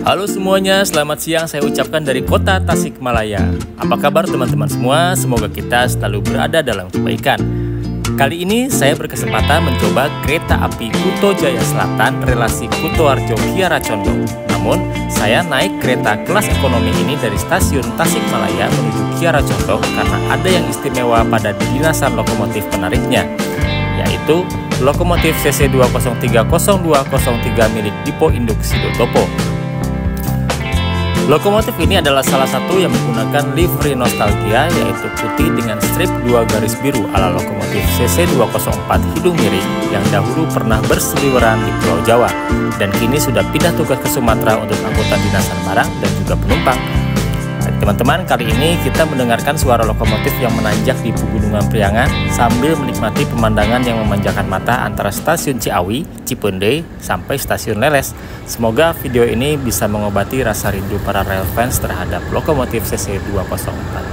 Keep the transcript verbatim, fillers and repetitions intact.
Halo semuanya, selamat siang saya ucapkan dari kota Tasikmalaya. Apa kabar teman-teman semua? Semoga kita selalu berada dalam kebaikan. Kali ini saya berkesempatan mencoba kereta api Kuto Jaya Selatan relasi Kutoarjo Kiara Condong. Namun, saya naik kereta kelas ekonomi ini dari stasiun Tasikmalaya menuju Kiara Condong karena ada yang istimewa pada dinasan lokomotif penariknya, yaitu lokomotif C C dua nol tiga nol dua nol tiga milik Dipo Induk Sidotopo. Lokomotif ini adalah salah satu yang menggunakan livery nostalgia, yaitu putih dengan strip dua garis biru ala lokomotif C C dua nol empat hidung miring yang dahulu pernah berseliweran di Pulau Jawa dan kini sudah pindah tugas ke Sumatera untuk angkutan dinasan barang dan juga penumpang. Teman-teman, kali ini kita mendengarkan suara lokomotif yang menanjak di Pegunungan Priangan sambil menikmati pemandangan yang memanjakan mata antara stasiun Ciawi, Cipendei, sampai stasiun Leles. Semoga video ini bisa mengobati rasa rindu para rail fans terhadap lokomotif C C dua nol empat.